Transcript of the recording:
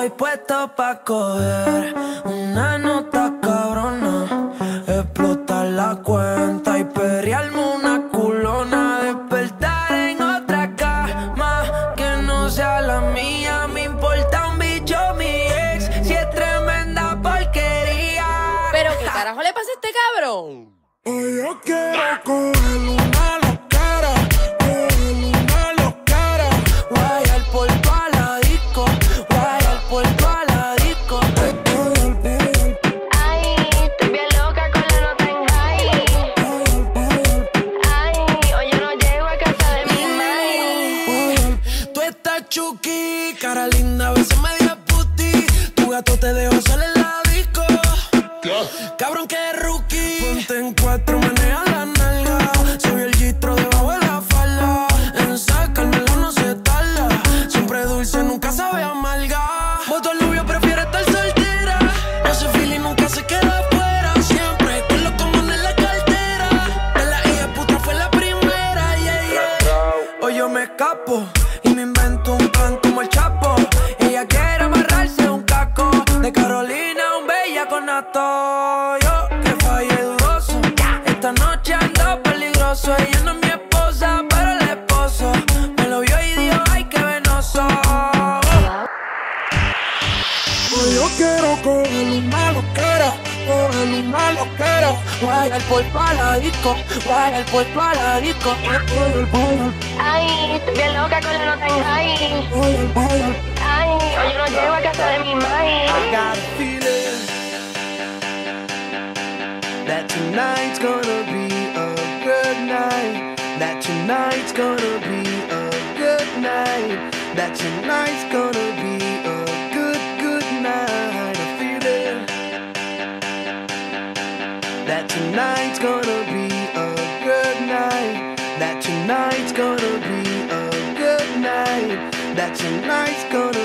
puesto pa' coger una nota cabrona, explotar la cuenta y perrearme una culona, despertar en otra cama que no sea la mía. Me importa un bicho mi ex, si es tremenda porquería. ¿Pero qué carajo le pasa a este cabrón? Hoy yo quiero coger una loquera, coger una loquera, guayar por toda la disco, guayar por toda la disco. Ay, estoy bien loca con la nota en high. Ay, hoy yo no llego a casa de mi mãe. Tú estás chuki, cara linda, a veces media puti. Tu gato te dejó solo en la disco. Cabrón que rookie. Ponte en cuatro, maneja la nalga. Soy el gistro debajo de la falda. En sacármela no se tarda. Siempre dulce, nunca sabe amarga. Voto el novio, prefiere estar soltera. Ese feeling nunca se queda afuera. Siempre con los comunes en la cartera. De la hija puta fue la primera, yeah, yeah. Hoy yo me escapo y me invento un plan como el Chapo. Ella quiere amarrarse un caco. De Carolina, un bella con nato. Yo que fallé dudoso. Esta noche ando peligroso. Ella no es mi esposa, pero el esposo me lo vio y dijo, ay, qué venoso. Hoy yo quiero coger una loquera, coger una loquera. Guayar por toda la disco, guayar por toda la disco. Ay, estoy bien loca con la nota en high. Ay, hoy yo no llego a casa de mi mãe. I got a feeling that tonight's gonna be a good night. That tonight's gonna be a good night. That tonight's gonna be a good night. A feeling that tonight's gonna be a good night. That tonight's gonna be a good night. That tonight's gonna